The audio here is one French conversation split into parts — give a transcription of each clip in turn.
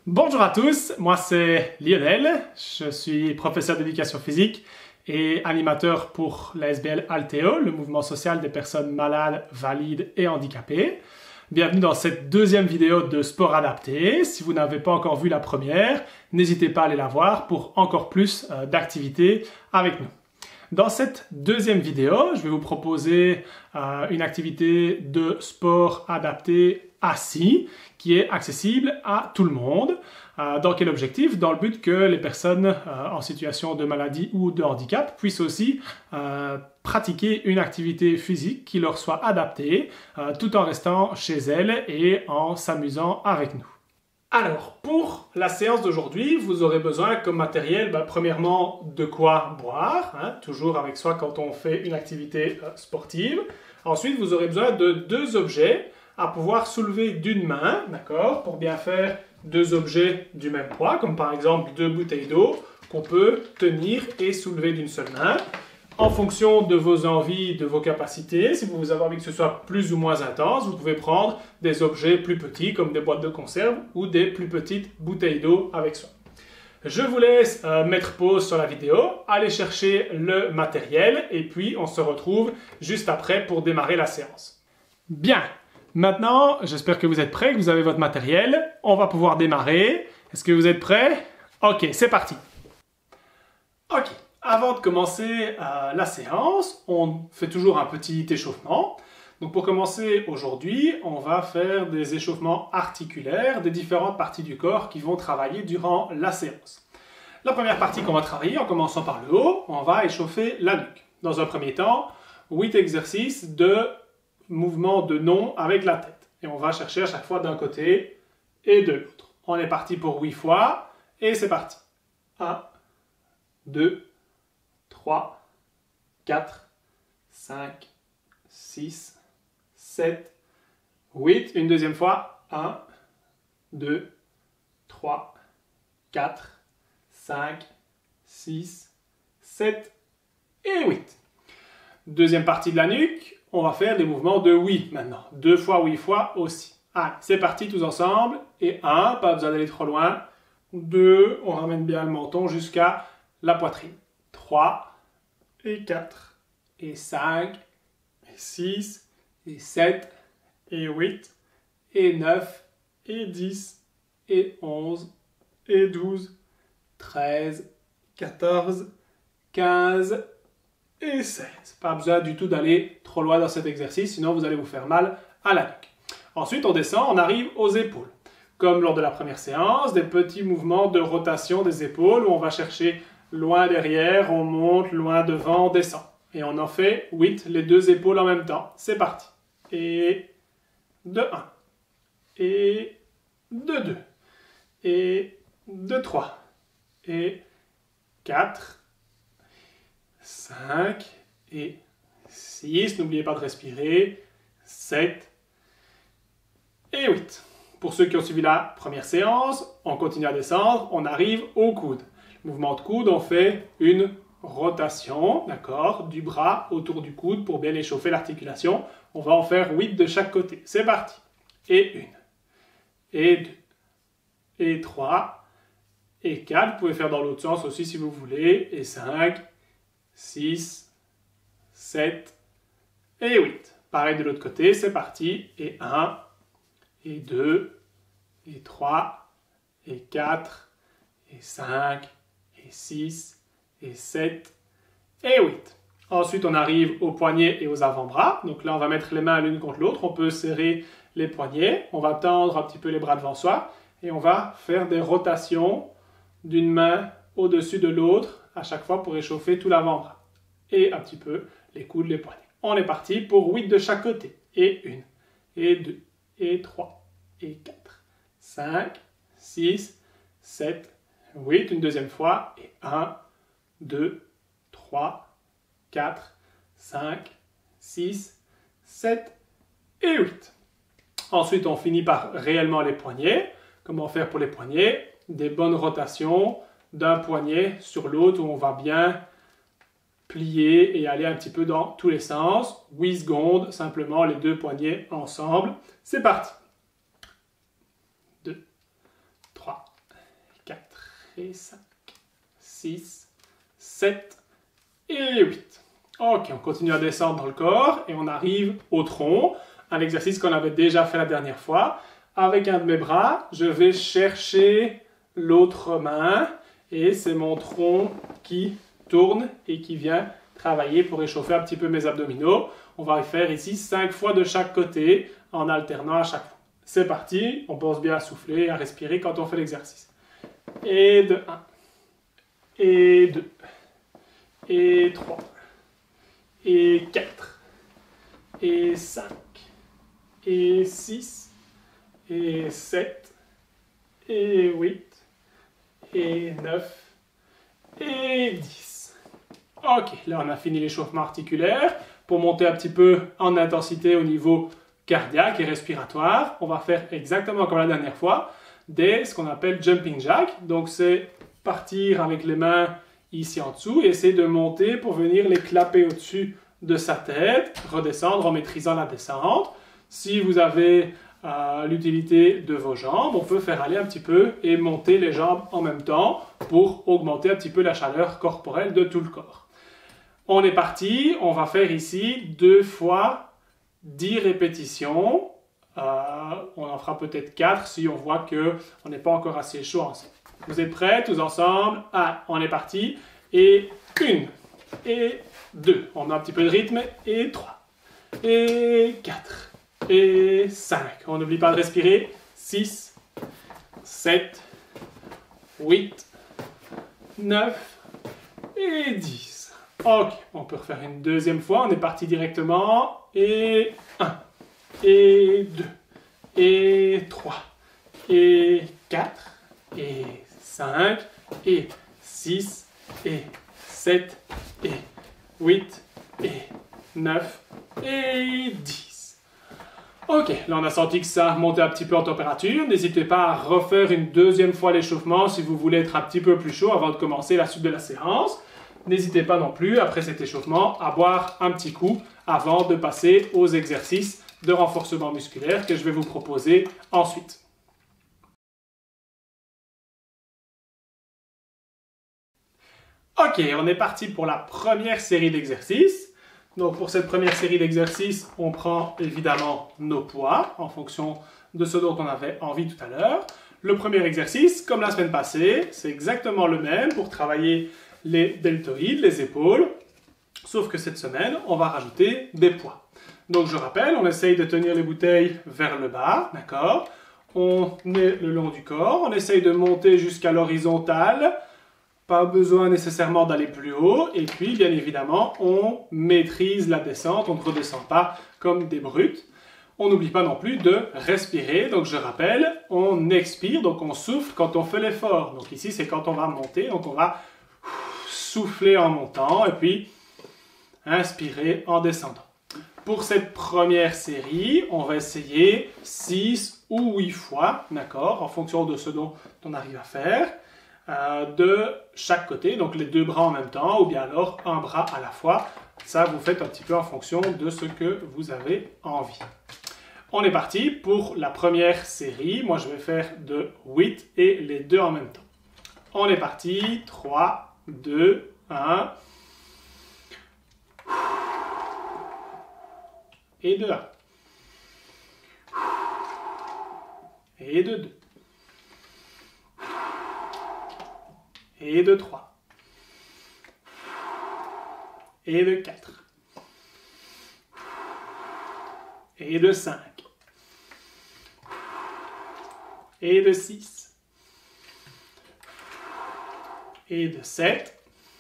Bonjour à tous, moi c'est Lionel, je suis professeur d'éducation physique et animateur pour l'ASBL Altéo, le mouvement social des personnes malades, valides et handicapées. Bienvenue dans cette deuxième vidéo de sport adapté. Si vous n'avez pas encore vu la première, n'hésitez pas à aller la voir pour encore plus d'activités avec nous. Dans cette deuxième vidéo, je vais vous proposer une activité de sport adapté assis qui est accessible à tout le monde. Dans quel objectif? Dans le but que les personnes en situation de maladie ou de handicap puissent aussi pratiquer une activité physique qui leur soit adaptée tout en restant chez elles et en s'amusant avec nous. Alors, pour la séance d'aujourd'hui, vous aurez besoin comme matériel, premièrement, de quoi boire, toujours avec soi quand on fait une activité sportive. Ensuite, vous aurez besoin de deux objets à pouvoir soulever d'une main, d'accord, pour bien faire deux objets du même poids, comme par exemple deux bouteilles d'eau qu'on peut tenir et soulever d'une seule main. En fonction de vos envies, de vos capacités, si vous avez envie que ce soit plus ou moins intense, vous pouvez prendre des objets plus petits comme des boîtes de conserve ou des plus petites bouteilles d'eau avec soi. Je vous laisse mettre pause sur la vidéo, aller chercher le matériel et puis on se retrouve juste après pour démarrer la séance. Bien, maintenant j'espère que vous êtes prêts, que vous avez votre matériel. On va pouvoir démarrer. Est-ce que vous êtes prêts? Ok, c'est parti. Ok. Avant de commencer la séance, on fait toujours un petit échauffement. Donc pour commencer aujourd'hui, on va faire des échauffements articulaires des différentes parties du corps qui vont travailler durant la séance. La première partie qu'on va travailler, en commençant par le haut, on va échauffer la nuque. Dans un premier temps, 8 exercices de mouvement de nom avec la tête. Et on va chercher à chaque fois d'un côté et de l'autre. On est parti pour 8 fois et c'est parti. 1, 2, 3, 4, 5, 6, 7, 8. Une deuxième fois. 1, 2, 3, 4, 5, 6, 7 et 8. Deuxième partie de la nuque. On va faire des mouvements de oui maintenant. 2 fois, 8 fois aussi. Allez, c'est parti tous ensemble. Et 1, pas besoin d'aller trop loin. 2, on ramène bien le menton jusqu'à la poitrine. 3, et 4, et 5, et 6, et 7, et 8, et 9, et 10, et 11, et 12, 13, 14, 15, et 16. Pas besoin du tout d'aller trop loin dans cet exercice, sinon vous allez vous faire mal à la nuque. Ensuite, on descend, on arrive aux épaules. Comme lors de la première séance, des petits mouvements de rotation des épaules où on va chercher loin derrière, on monte, loin devant, on descend. Et on en fait 8, les deux épaules en même temps. C'est parti. Et de 1. Et de 2. Et de 3. Et 4. 5. Et 6. N'oubliez pas de respirer. 7. Et 8. Pour ceux qui ont suivi la première séance, on continue à descendre, on arrive au coude. Mouvement de coude, on fait une rotation, d'accord, du bras autour du coude pour bien échauffer l'articulation. On va en faire 8 de chaque côté. C'est parti. Et 1, et 2, et 3, et 4. Vous pouvez faire dans l'autre sens aussi si vous voulez. Et 5, 6, 7, et 8. Pareil de l'autre côté, c'est parti. Et 1, et 2, et 3, et 4, et 5, et 6, et 7, et 8. Ensuite, on arrive aux poignets et aux avant-bras. Donc là, on va mettre les mains l'une contre l'autre. On peut serrer les poignets. On va tendre un petit peu les bras devant soi. Et on va faire des rotations d'une main au-dessus de l'autre à chaque fois pour échauffer tout l'avant-bras. Et un petit peu les coudes, les poignets. On est parti pour 8 de chaque côté. Et 1, et 2, et 3, et 4, 5, 6, 7, 8, une deuxième fois, et 1, 2, 3, 4, 5, 6, 7 et 8. Ensuite, on finit par réellement les poignets. Comment faire pour les poignets? Des bonnes rotations d'un poignet sur l'autre où on va bien plier et aller un petit peu dans tous les sens. 8 secondes, simplement les deux poignets ensemble. C'est parti. 2, 3, et 5, 6, 7 et 8. Ok, on continue à descendre dans le corps et on arrive au tronc, un exercice qu'on avait déjà fait la dernière fois. Avec un de mes bras, je vais chercher l'autre main et c'est mon tronc qui tourne et qui vient travailler pour réchauffer un petit peu mes abdominaux. On va faire ici 5 fois de chaque côté en alternant à chaque fois. C'est parti, on pense bien à souffler, à respirer quand on fait l'exercice. Et de 1, et 2, et 3, et 4, et 5, et 6, et 7, et 8, et 9, et 10. Ok, là on a fini l'échauffement articulaire. Pour monter un petit peu en intensité au niveau cardiaque et respiratoire, on va faire exactement comme la dernière fois, ce qu'on appelle jumping jack. Donc c'est partir avec les mains ici en dessous et essayer de monter pour venir les clapper au-dessus de sa tête, redescendre en maîtrisant la descente. Si vous avez l'utilité de vos jambes, on peut faire aller un petit peu et monter les jambes en même temps pour augmenter un petit peu la chaleur corporelle de tout le corps. On est parti, on va faire ici 2 fois 10 répétitions. On en fera peut-être 4 si on voit qu'on n'est pas encore assez chaud ensemble. Vous êtes prêts tous ensemble? On est parti. Et 1, et 2. On met un petit peu de rythme. Et 3, et 4, et 5. On n'oublie pas de respirer. 6, 7, 8, 9 et 10. Ok, on peut refaire une deuxième fois. On est parti directement. Et 1, et 2, et 3, et 4, et 5, et 6, et 7, et 8, et 9, et 10. Ok, là on a senti que ça montait un petit peu en température. N'hésitez pas à refaire une deuxième fois l'échauffement si vous voulez être un petit peu plus chaud avant de commencer la suite de la séance. N'hésitez pas non plus, après cet échauffement, à boire un petit coup avant de passer aux exercices de renforcement musculaire que je vais vous proposer ensuite. Ok, on est parti pour la première série d'exercices. Donc pour cette première série d'exercices, on prend évidemment nos poids en fonction de ce dont on avait envie tout à l'heure. Le premier exercice, comme la semaine passée, c'est exactement le même pour travailler les deltoïdes, les épaules, sauf que cette semaine, on va rajouter des poids. Donc je rappelle, on essaye de tenir les bouteilles vers le bas, d'accord? On est le long du corps, on essaye de monter jusqu'à l'horizontale, pas besoin nécessairement d'aller plus haut, et puis bien évidemment, on maîtrise la descente, on ne redescend pas comme des brutes. On n'oublie pas non plus de respirer, donc je rappelle, on expire, donc on souffle quand on fait l'effort. Donc ici, c'est quand on va monter, donc on va souffler en montant, et puis inspirer en descendant. Pour cette première série, on va essayer 6 ou 8 fois, d'accord, en fonction de ce dont on arrive à faire, de chaque côté, donc les 2 bras en même temps, ou bien alors un bras à la fois. Ça, vous faites un petit peu en fonction de ce que vous avez envie. On est parti pour la première série. Moi, je vais faire de 8 et les 2 en même temps. On est parti. 3, 2, 1. Et de 1. Et de 2. Et de 3. Et de 4. Et de 5. Et de 6. Et de 7.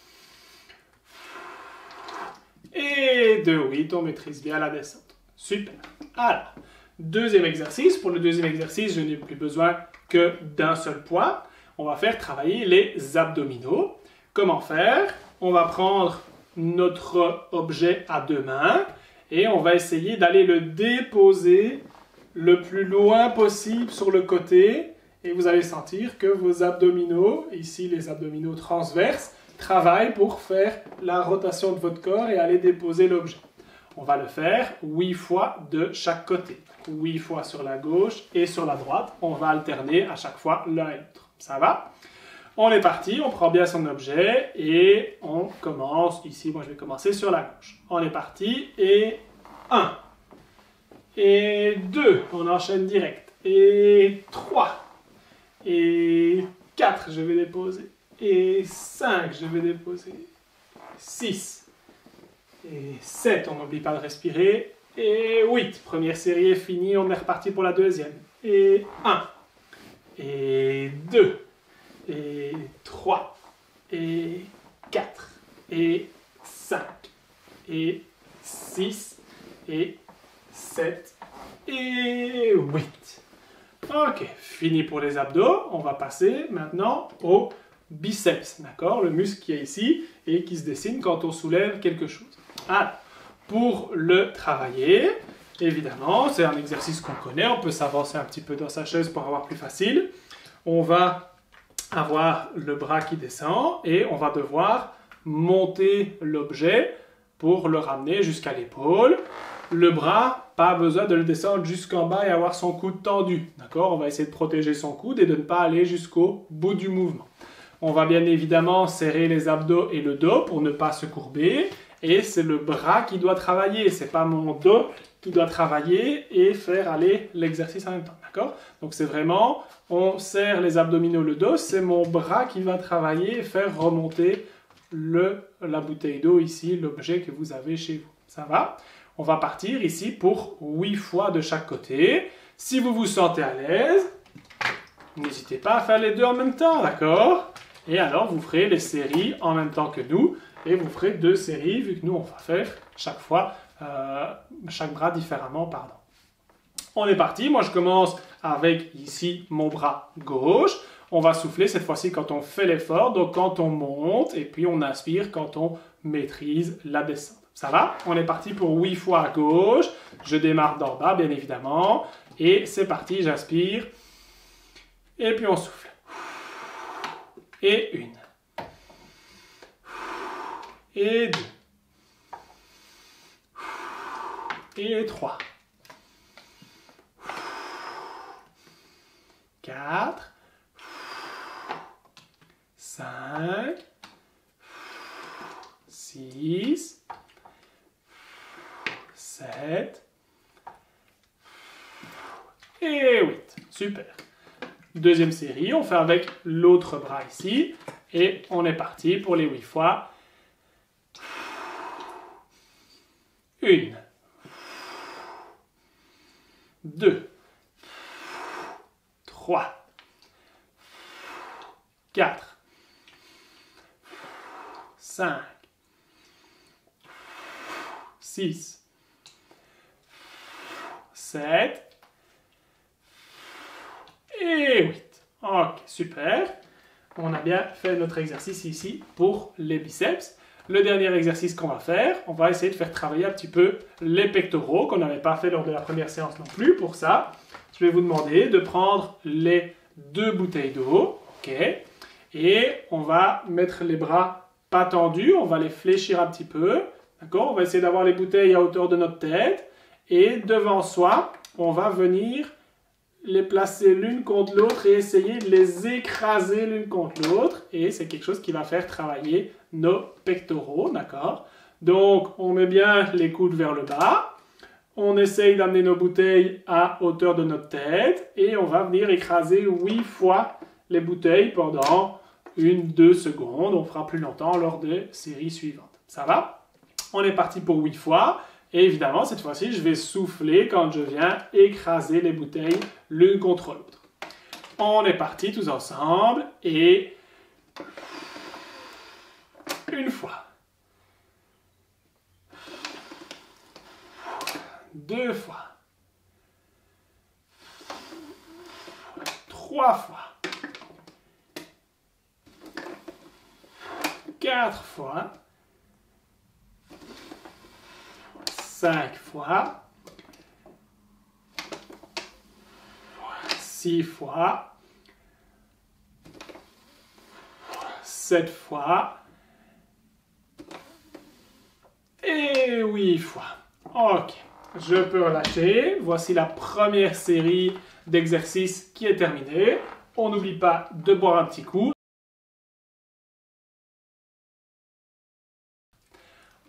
Et de 8, on maîtrise bien la descente. Super. Alors, deuxième exercice. Pour le deuxième exercice, je n'ai plus besoin que d'un seul poids. On va faire travailler les abdominaux. Comment faire? On va prendre notre objet à 2 mains et on va essayer d'aller le déposer le plus loin possible sur le côté et vous allez sentir que vos abdominaux, ici les abdominaux transverses, travaillent pour faire la rotation de votre corps et aller déposer l'objet. On va le faire 8 fois de chaque côté. 8 fois sur la gauche et sur la droite. On va alterner à chaque fois l'un et l'autre. Ça va? On est parti, on prend bien son objet et on commence. Ici, moi je vais commencer sur la gauche. On est parti et 1. Et 2, on enchaîne direct. Et 3. Et 4, je vais déposer. Et 5, je vais déposer. 6. Et 7, on n'oublie pas de respirer. Et 8, première série est finie, on est reparti pour la deuxième. Et 1. Et 2. Et 3, et 4, et 5, et 6, et 7, et 8. Ok, fini pour les abdos. On va passer maintenant au biceps, d'accord? Le muscle qui est ici et qui se dessine quand on soulève quelque chose. Alors, pour le travailler, évidemment, c'est un exercice qu'on connaît. On peut s'avancer un petit peu dans sa chaise pour avoir plus facile. On va avoir le bras qui descend et on va devoir monter l'objet pour le ramener jusqu'à l'épaule. Le bras, pas besoin de le descendre jusqu'en bas et avoir son coude tendu. D'accord? On va essayer de protéger son coude et de ne pas aller jusqu'au bout du mouvement. On va bien évidemment serrer les abdos et le dos pour ne pas se courber. Et c'est le bras qui doit travailler, c'est pas mon dos qui doit travailler et faire aller l'exercice en même temps. D'accord? Donc c'est vraiment, on serre les abdominaux, le dos, c'est mon bras qui va travailler et faire remonter la bouteille d'eau ici, l'objet que vous avez chez vous. Ça va? On va partir ici pour 8 fois de chaque côté. Si vous vous sentez à l'aise, n'hésitez pas à faire les deux en même temps, d'accord? Et alors vous ferez les séries en même temps que nous et vous ferez 2 séries vu que nous on va faire chaque fois, chaque bras différemment, pardon. On est parti, moi je commence avec ici mon bras gauche. On va souffler cette fois-ci quand on fait l'effort, donc quand on monte, et puis on inspire quand on maîtrise la descente. Ça va? On est parti pour 8 fois à gauche. Je démarre d'en bas, bien évidemment. Et c'est parti, j'inspire. Et puis on souffle. Et 1. Et 2. Et 3. 4, 5, 6, 7 et 8. Super. Deuxième série, on fait avec l'autre bras ici et on est parti pour les 8 fois. 1, 2, 3, 4, 5, 6, 7 et 8. Ok, super. On a bien fait notre exercice ici pour les biceps. Le dernier exercice qu'on va faire, on va essayer de faire travailler un petit peu les pectoraux qu'on n'avait pas fait lors de la première séance non plus. Pour ça, je vais vous demander de prendre les 2 bouteilles d'eau, ok, et on va mettre les bras pas tendus, on va les fléchir un petit peu, d'accord, on va essayer d'avoir les bouteilles à hauteur de notre tête, et devant soi, on va venir les placer l'une contre l'autre et essayer de les écraser l'une contre l'autre, et c'est quelque chose qui va faire travailler nos pectoraux, d'accord. Donc, on met bien les coudes vers le bas, on essaye d'amener nos bouteilles à hauteur de notre tête et on va venir écraser 8 fois les bouteilles pendant 1-2 secondes. On fera plus longtemps lors des séries suivantes. Ça va? On est parti pour 8 fois. Et évidemment, cette fois-ci, je vais souffler quand je viens écraser les bouteilles l'une contre l'autre. On est parti tous ensemble et 1 fois. 2 fois. 3 fois. 4 fois. 5 fois. 6 fois. 7 fois. Et 8 fois. Ok. Je peux relâcher. Voici la première série d'exercices qui est terminée. On n'oublie pas de boire un petit coup.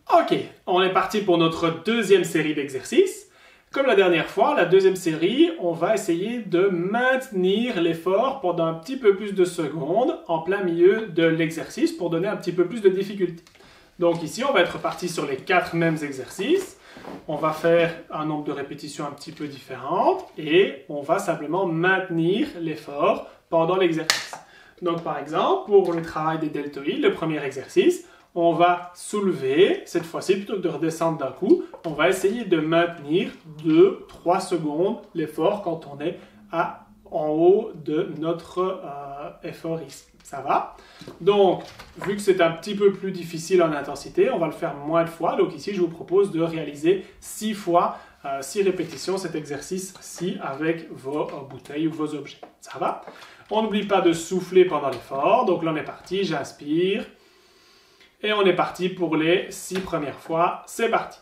Ok, on est parti pour notre deuxième série d'exercices. Comme la dernière fois, la deuxième série, on va essayer de maintenir l'effort pendant un petit peu plus de secondes en plein milieu de l'exercice pour donner un petit peu plus de difficulté. Donc ici, on va être parti sur les 4 mêmes exercices. On va faire un nombre de répétitions un petit peu différentes et on va simplement maintenir l'effort pendant l'exercice. Donc par exemple, pour le travail des deltoïdes, le premier exercice, on va soulever, cette fois-ci, plutôt que de redescendre d'un coup, on va essayer de maintenir 2-3 secondes l'effort quand on est en haut de notre effort ici. Ça va? Donc, vu que c'est un petit peu plus difficile en intensité, on va le faire moins de fois. Donc ici, je vous propose de réaliser 6 fois, 6 répétitions cet exercice-ci avec vos bouteilles ou vos objets. Ça va? On n'oublie pas de souffler pendant l'effort. Donc là, on est parti, j'inspire. Et on est parti pour les 6 premières fois. C'est parti.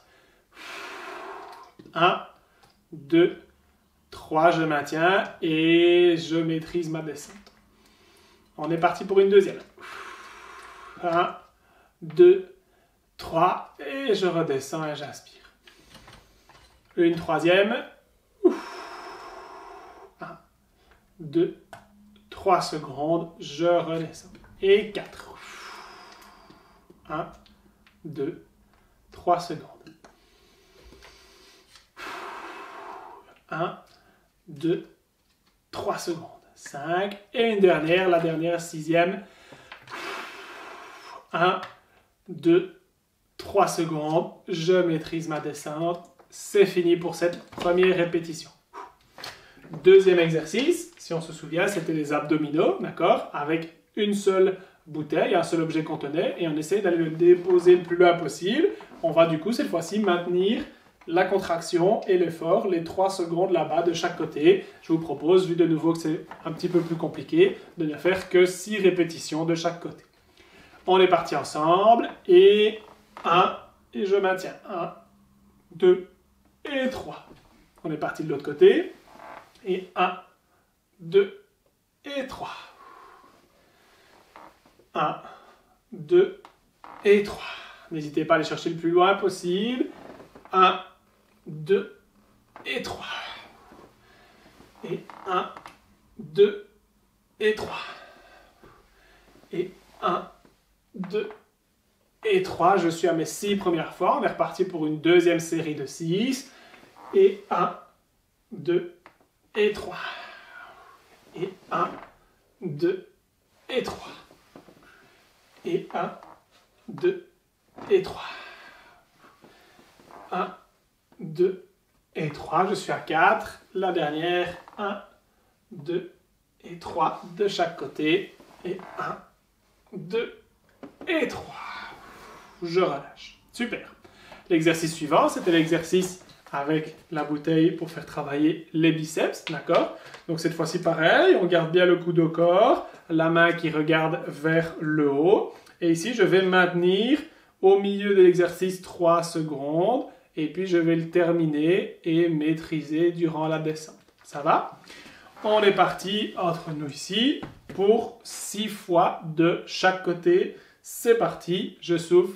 1, 2, 3, je maintiens et je maîtrise ma descente. On est parti pour une deuxième. 1, 2, 3 et je redescends et j'inspire. Une troisième. 1, 2, 3 secondes, je redescends. Et 4. 1, 2, 3 secondes. 1, 2, 3 secondes. 5. Et une dernière, la dernière, 6e. 1, 2, 3 secondes. Je maîtrise ma descente. C'est fini pour cette première répétition. Deuxième exercice, si on se souvient, c'était les abdominaux, d'accord? Avec une seule bouteille, un seul objet qu'on tenait, et on essaie d'aller le déposer le plus loin possible. On va du coup, cette fois-ci, maintenir la contraction et l'effort, les 3 secondes là-bas de chaque côté. Je vous propose, vu de nouveau que c'est un petit peu plus compliqué, de ne faire que 6 répétitions de chaque côté. On est parti ensemble, et 1, et je maintiens. 1, 2, et 3. On est parti de l'autre côté, et 1, 2, et 3. 1, 2, et 3. N'hésitez pas à aller chercher le plus loin possible. 1, 2, et 3. Et 1, 2, et 3. Et 1, 2, et 3. Je suis à mes 6 premières fois. On est reparti pour une deuxième série de 6. Et 1, 2, et 3. Et 1, 2, et 3. Et 1, 2, et 3. 1, 2, et 3. Je suis à 4. La dernière, 1, 2, et 3 de chaque côté. Et 1, 2, et 3. Je relâche. Super. L'exercice suivant, c'était l'exercice avec la bouteille pour faire travailler les biceps, d'accord? Donc cette fois-ci, pareil, on garde bien le coude au corps, la main qui regarde vers le haut. Et ici, je vais maintenir au milieu de l'exercice 3 secondes. Et puis, je vais le terminer et maîtriser durant la descente. Ça va? On est parti entre nous ici pour 6 fois de chaque côté. C'est parti, je souffle.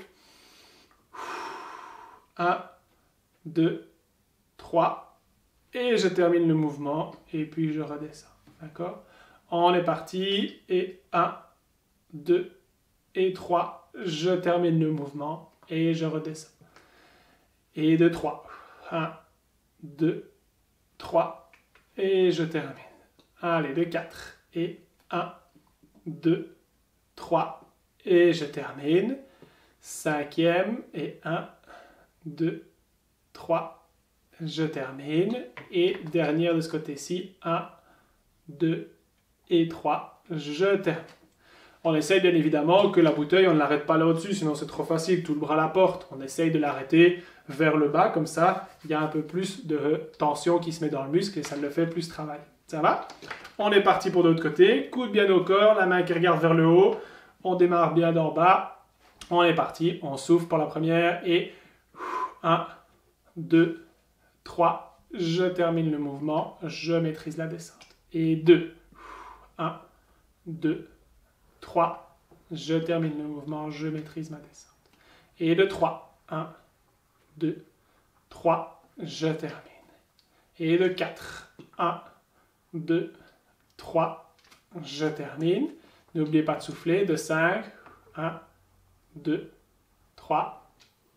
1, 2, 3. Et je termine le mouvement. Et puis, je redescends. D'accord? On est parti. Et 1, 2, et 3. Je termine le mouvement. Et je redescends. Et de 3. 1, 2, 3. Et je termine. Allez, de 4. Et 1, 2, 3. Et je termine. 5e. Et 1, 2, 3. Je termine. Et dernière de ce côté-ci. 1, 2 et 3. Je termine. On essaye bien évidemment que la bouteille, on ne l'arrête pas là au-dessus, sinon c'est trop facile, tout le bras à la porte. On essaye de l'arrêter vers le bas, comme ça, il y a un peu plus de tension qui se met dans le muscle et ça le fait plus travailler. Ça va? On est parti pour l'autre côté, coude bien au corps, la main qui regarde vers le haut. On démarre bien d'en bas. On est parti, on souffle pour la première et 1, 2, 3. Je termine le mouvement, je maîtrise la descente. Et 2, 1, 2, 3, je termine le mouvement, je maîtrise ma descente. Et de 3, 1, 2, 3, je termine. Et le 4, 1, 2, 3, je termine. N'oubliez pas de souffler, de 5, 1, 2, 3,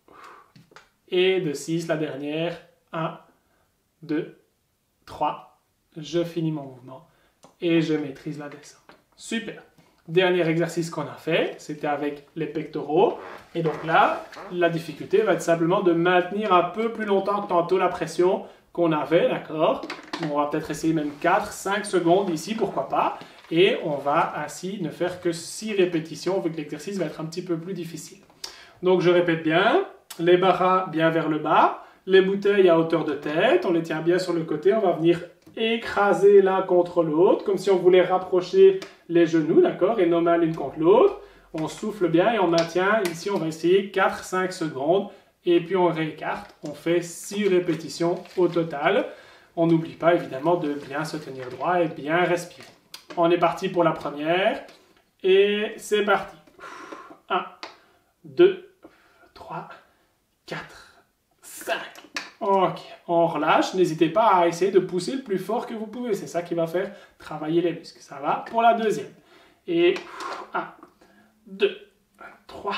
et de 6, la dernière, 1, 2, 3, je finis mon mouvement et je maîtrise la descente. Super. Dernier exercice qu'on a fait, c'était avec les pectoraux. Et donc là, la difficulté va être simplement de maintenir un peu plus longtemps que tantôt la pression qu'on avait, d'accord? On va peut-être essayer même 4, 5 secondes ici, pourquoi pas. Et on va ainsi ne faire que 6 répétitions, vu que l'exercice va être un petit peu plus difficile. Donc je répète bien, les barras bien vers le bas, les bouteilles à hauteur de tête, on les tient bien sur le côté, on va venir écraser l'un contre l'autre, comme si on voulait rapprocher les genoux, d'accord, et nos mains l'une contre l'autre. On souffle bien et on maintient, ici on va essayer 4-5 secondes, et puis on réécarte, on fait 6 répétitions au total. On n'oublie pas évidemment de bien se tenir droit et bien respirer. On est parti pour la première, et c'est parti. 1, 2, 3, 4, 5. Ok, on relâche. N'hésitez pas à essayer de pousser le plus fort que vous pouvez. C'est ça qui va faire travailler les muscles. Ça va pour la deuxième. Et 1, 2, 3,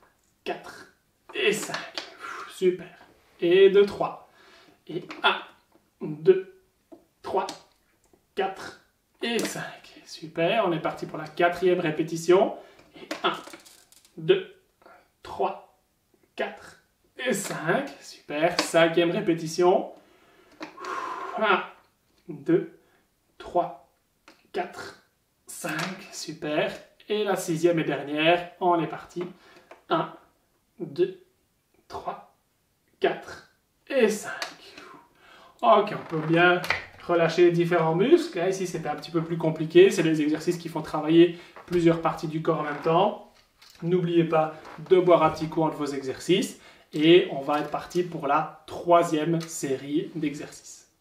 4 et 5. Super. Et 2, 3. Et 1, 2, 3, 4 et 5. Super. On est parti pour la quatrième répétition. Et 1, 2, 3, 4 et 5. Super. Cinquième répétition. 1, 2, 3, 4, 5. Super. Et la sixième et dernière. On est parti. 1, 2, 3, 4 et 5. Ok, on peut bien relâcher les différents muscles. Là, ici, c'était un petit peu plus compliqué. C'est des exercices qui font travailler plusieurs parties du corps en même temps. N'oubliez pas de boire un petit coup entre vos exercices. Et on va être parti pour la troisième série d'exercices.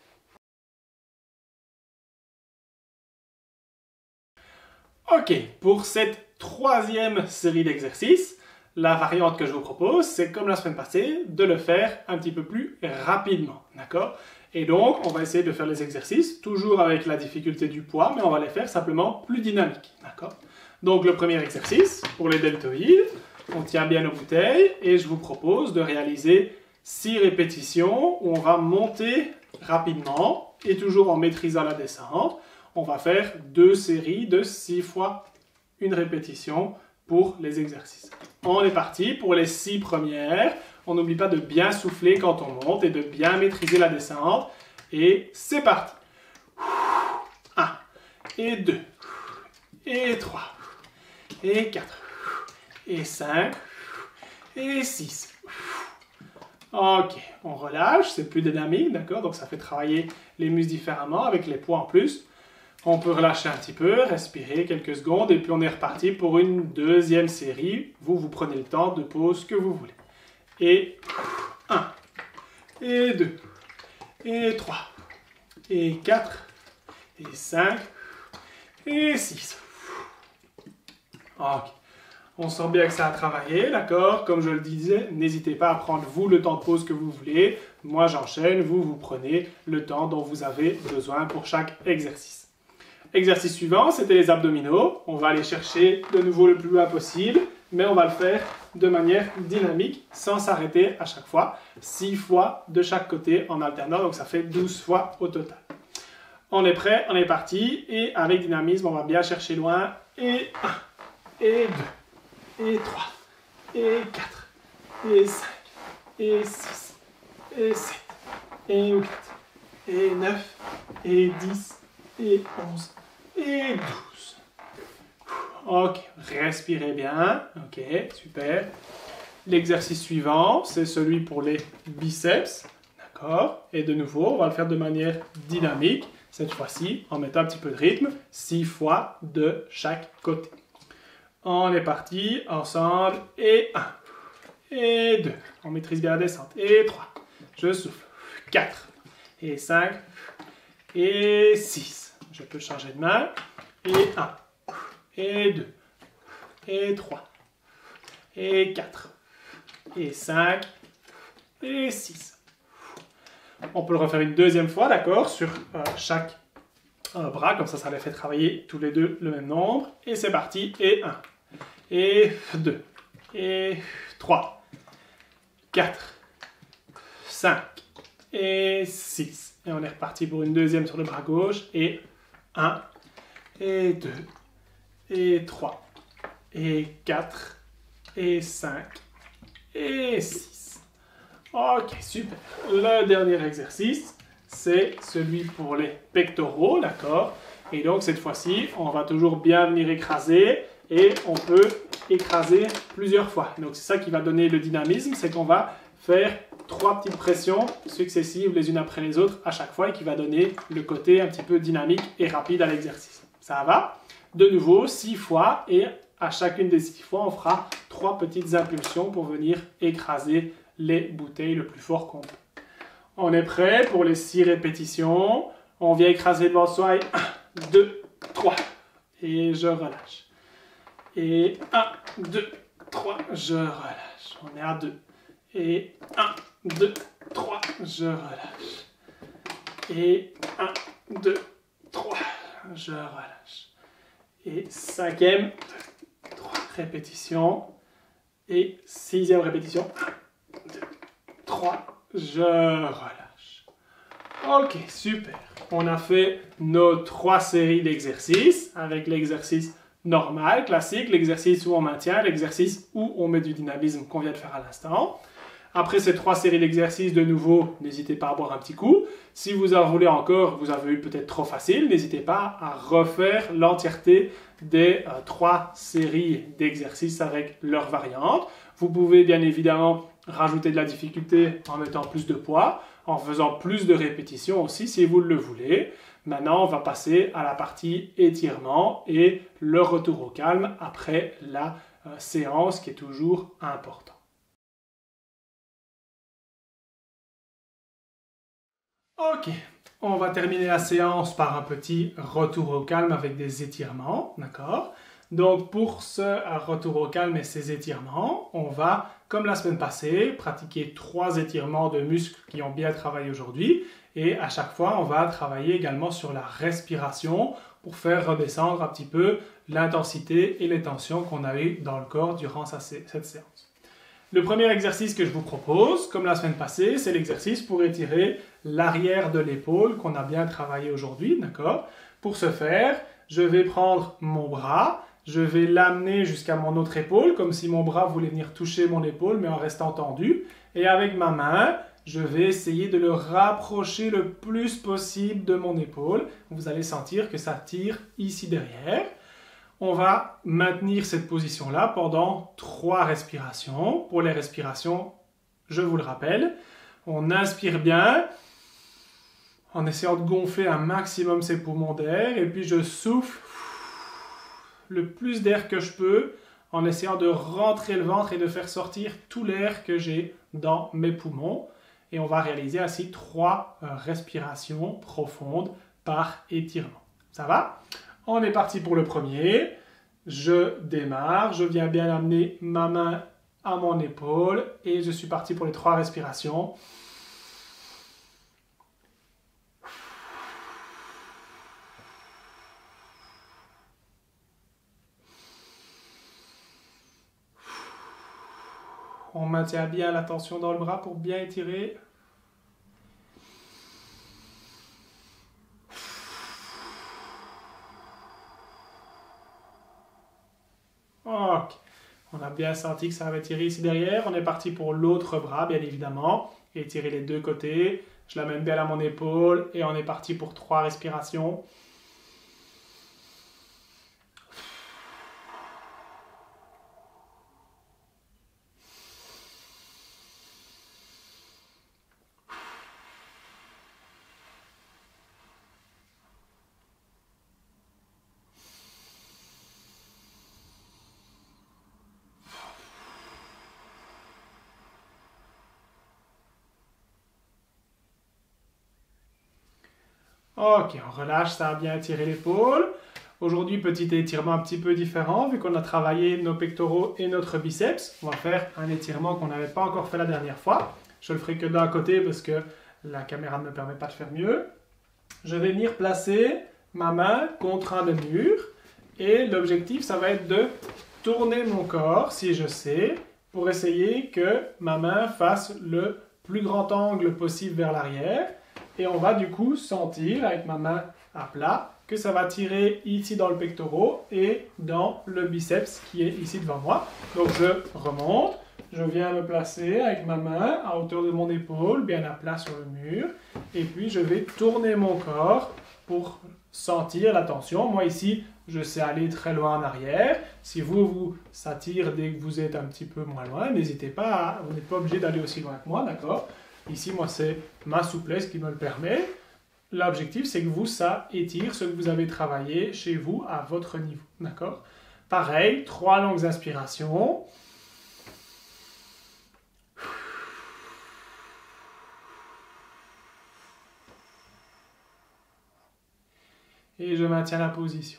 Ok, pour cette troisième série d'exercices, la variante que je vous propose, c'est comme la semaine passée, de le faire un petit peu plus rapidement, d'accord? Et donc, on va essayer de faire les exercices, toujours avec la difficulté du poids, mais on va les faire simplement plus dynamiques, d'accord? Donc, le premier exercice, pour les deltoïdes, on tient bien nos bouteilles, et je vous propose de réaliser 6 répétitions où on va monter rapidement, et toujours en maîtrisant la descente. On va faire 2 séries de 6 fois une répétition pour les exercices. On est parti pour les 6 premières. On n'oublie pas de bien souffler quand on monte et de bien maîtriser la descente. Et c'est parti. 1, et 2, et 3, et 4, et 5, et 6. Ok, on relâche, c'est plus dynamique, d'accord? Donc ça fait travailler les muscles différemment avec les poids en plus. On peut relâcher un petit peu, respirer quelques secondes et puis on est reparti pour une deuxième série. Vous prenez le temps de pause que vous voulez. Et 1, et 2, et 3, et 4, et 5, et 6. Ok. On sent bien que ça a travaillé, d'accord? Comme je le disais, n'hésitez pas à prendre vous le temps de pause que vous voulez. Moi j'enchaîne, vous prenez le temps dont vous avez besoin pour chaque exercice. Exercice suivant, c'était les abdominaux. On va aller chercher de nouveau le plus loin possible, mais on va le faire de manière dynamique, sans s'arrêter à chaque fois. 6 fois de chaque côté en alternant, donc ça fait 12 fois au total. On est prêt, on est parti, et avec dynamisme, on va bien chercher loin. Et 1, et 2, et 3, et 4, et 5, et 6, et 7, et 8, et 9, et 10, et 11, et 12. Ok, respirez bien. Ok, super. L'exercice suivant, c'est celui pour les biceps. D'accord? Et de nouveau, on va le faire de manière dynamique. Cette fois-ci, en mettant un petit peu de rythme. 6 fois de chaque côté. On est parti, ensemble. Et 1. Et 2. On maîtrise bien la descente. Et 3. Je souffle. 4. Et 5. Et 6. Je peux changer de main. Et 1. Et 2. Et 3. Et 4. et 5, et 6. On peut le refaire une deuxième fois, d'accord, sur chaque bras, comme ça les fait travailler tous les deux le même nombre. Et c'est parti, et 1, et 2, et 3, 4, 5, et 6. Et on est reparti pour une deuxième sur le bras gauche, et 1, et 2, et 3, et 4, et 5, et 6. Ok, super. Le dernier exercice, c'est celui pour les pectoraux, d'accord? Et donc, cette fois-ci, on va toujours bien venir écraser et on peut écraser plusieurs fois. Donc, c'est ça qui va donner le dynamisme, c'est qu'on va faire 3 petites pressions successives les unes après les autres à chaque fois et qui va donner le côté un petit peu dynamique et rapide à l'exercice. Ça va? De nouveau, 6 fois et à chacune des 6 fois, on fera 3 petites impulsions pour venir écraser les bouteilles le plus fort qu'on peut. On est prêt pour les 6 répétitions. On vient écraser devant soi et 1, 2, 3. Et je relâche. Et 1, 2, 3, je relâche. On est à 2. Et 1, 2, 3, je relâche. Et 1, 2, 3, je relâche. Et 5e, 3 répétitions. Et 6e répétition. 1, 2, 3, je relâche. Ok, super. On a fait nos 3 séries d'exercices avec l'exercice normal, classique, l'exercice où on maintient, l'exercice où on met du dynamisme qu'on vient de faire à l'instant. Après ces 3 séries d'exercices, de nouveau, n'hésitez pas à boire un petit coup. Si vous en voulez encore, vous avez eu peut-être trop facile, n'hésitez pas à refaire l'entièreté des 3 séries d'exercices avec leurs variantes. Vous pouvez bien évidemment rajouter de la difficulté en mettant plus de poids, en faisant plus de répétitions aussi si vous le voulez. Maintenant, on va passer à la partie étirement et le retour au calme après la séance qui est toujours important. Ok, on va terminer la séance par un petit retour au calme avec des étirements, d'accord? Donc pour ce retour au calme et ces étirements, on va, comme la semaine passée, pratiquer 3 étirements de muscles qui ont bien travaillé aujourd'hui. Et à chaque fois, on va travailler également sur la respiration pour faire redescendre un petit peu l'intensité et les tensions qu'on a eues dans le corps durant cette séance. Le premier exercice que je vous propose, comme la semaine passée, c'est l'exercice pour étirer l'arrière de l'épaule qu'on a bien travaillé aujourd'hui, d'accord? Pour ce faire, je vais prendre mon bras, je vais l'amener jusqu'à mon autre épaule, comme si mon bras voulait venir toucher mon épaule, mais en restant tendu. Et avec ma main, je vais essayer de le rapprocher le plus possible de mon épaule. Vous allez sentir que ça tire ici derrière. On va maintenir cette position-là pendant 3 respirations. Pour les respirations, je vous le rappelle, on inspire bien en essayant de gonfler un maximum ses poumons d'air et puis je souffle le plus d'air que je peux en essayant de rentrer le ventre et de faire sortir tout l'air que j'ai dans mes poumons. Et on va réaliser ainsi 3 respirations profondes par étirement. Ça va ? On est parti pour le premier. Je démarre, je viens bien amener ma main à mon épaule et je suis parti pour les 3 respirations. On maintient bien la tension dans le bras pour bien étirer. Ok, on a bien senti que ça avait tiré ici derrière. On est parti pour l'autre bras, bien évidemment. Étirer les 2 côtés. Je l'amène bien à mon épaule et on est parti pour 3 respirations. Ok, on relâche, ça a bien étiré l'épaule. Aujourd'hui, petit étirement un petit peu différent, vu qu'on a travaillé nos pectoraux et notre biceps. On va faire un étirement qu'on n'avait pas encore fait la dernière fois. Je le ferai que d'un côté parce que la caméra ne me permet pas de faire mieux. Je vais venir placer ma main contre un des murs et l'objectif, ça va être de tourner mon corps, si je sais, pour essayer que ma main fasse le plus grand angle possible vers l'arrière. Et on va du coup sentir, avec ma main à plat, que ça va tirer ici dans le pectoral et dans le biceps qui est ici devant moi. Donc je remonte, je viens me placer avec ma main à hauteur de mon épaule, bien à plat sur le mur. Et puis je vais tourner mon corps pour sentir la tension. Moi ici, je sais aller très loin en arrière. Si ça tire dès que vous êtes un petit peu moins loin, n'hésitez pas, vous n'êtes pas obligé d'aller aussi loin que moi, d'accord? Ici, moi, c'est ma souplesse qui me le permet. L'objectif, c'est que ça étire ce que vous avez travaillé chez vous à votre niveau, d'accord? Pareil, 3 longues inspirations. Et je maintiens la position.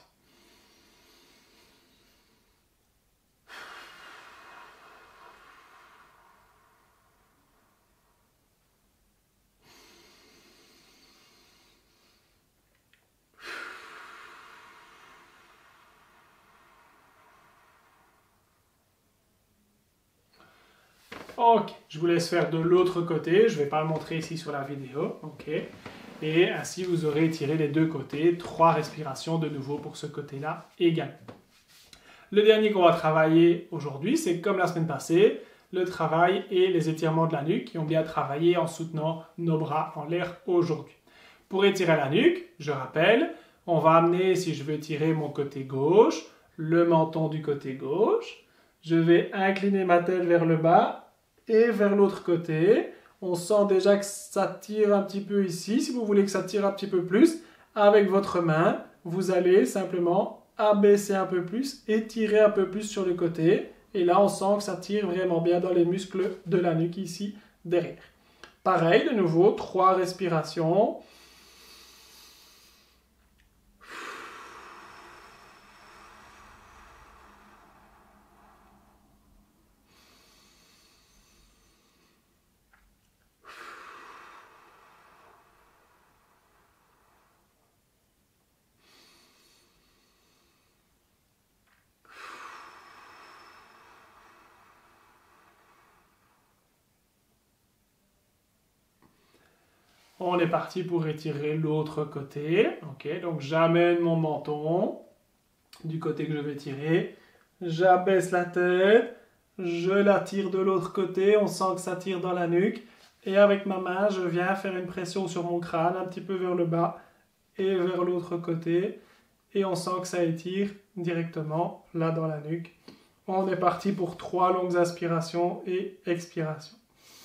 Ok, je vous laisse faire de l'autre côté. Je ne vais pas le montrer ici sur la vidéo. Ok. Et ainsi, vous aurez étiré les deux côtés. 3 respirations de nouveau pour ce côté-là également. Le dernier qu'on va travailler aujourd'hui, c'est comme la semaine passée, le travail et les étirements de la nuque qui ont bien travaillé en soutenant nos bras en l'air aujourd'hui. Pour étirer la nuque, je rappelle, on va amener, si je veux étirer mon côté gauche, le menton du côté gauche. Je vais incliner ma tête vers le bas et vers l'autre côté. On sent déjà que ça tire un petit peu ici. Si vous voulez que ça tire un petit peu plus, avec votre main, vous allez simplement abaisser un peu plus et tirer un peu plus sur le côté. Et là, on sent que ça tire vraiment bien dans les muscles de la nuque ici, derrière. Pareil, de nouveau, 3 respirations. On est parti pour étirer l'autre côté. Ok, donc j'amène mon menton du côté que je vais tirer. J'abaisse la tête. Je la tire de l'autre côté. On sent que ça tire dans la nuque. Et avec ma main, je viens faire une pression sur mon crâne, un petit peu vers le bas et vers l'autre côté. Et on sent que ça étire directement là dans la nuque. On est parti pour 3 longues inspirations et expirations.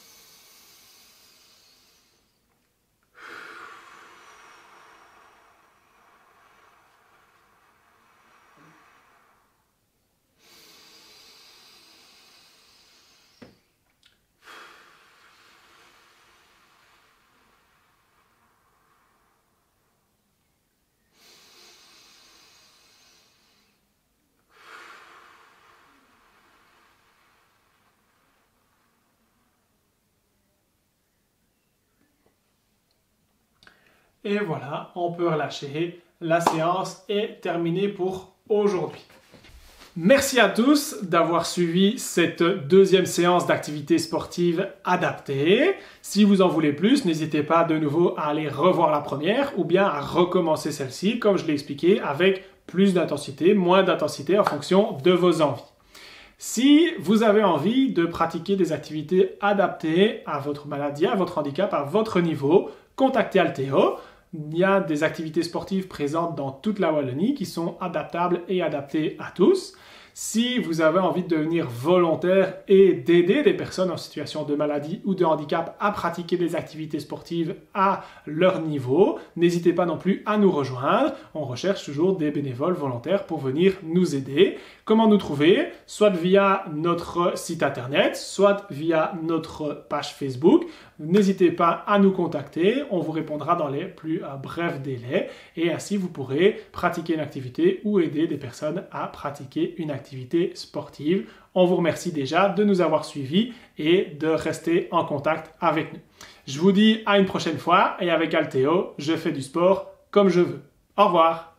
Et voilà, on peut relâcher. La séance est terminée pour aujourd'hui. Merci à tous d'avoir suivi cette deuxième séance d'activité sportive adaptée. Si vous en voulez plus, n'hésitez pas de nouveau à aller revoir la première ou bien à recommencer celle-ci, comme je l'ai expliqué, avec plus d'intensité, moins d'intensité en fonction de vos envies. Si vous avez envie de pratiquer des activités adaptées à votre maladie, à votre handicap, à votre niveau, contactez Altéo. Il y a des activités sportives présentes dans toute la Wallonie qui sont adaptables et adaptées à tous. Si vous avez envie de devenir volontaire et d'aider des personnes en situation de maladie ou de handicap à pratiquer des activités sportives à leur niveau, n'hésitez pas non plus à nous rejoindre. On recherche toujours des bénévoles volontaires pour venir nous aider. Comment nous trouver? Soit via notre site internet, soit via notre page Facebook. N'hésitez pas à nous contacter, on vous répondra dans les plus brefs délais et ainsi vous pourrez pratiquer une activité ou aider des personnes à pratiquer une activité sportive. On vous remercie déjà de nous avoir suivis et de rester en contact avec nous. Je vous dis à une prochaine fois et avec Alteo, je fais du sport comme je veux. Au revoir!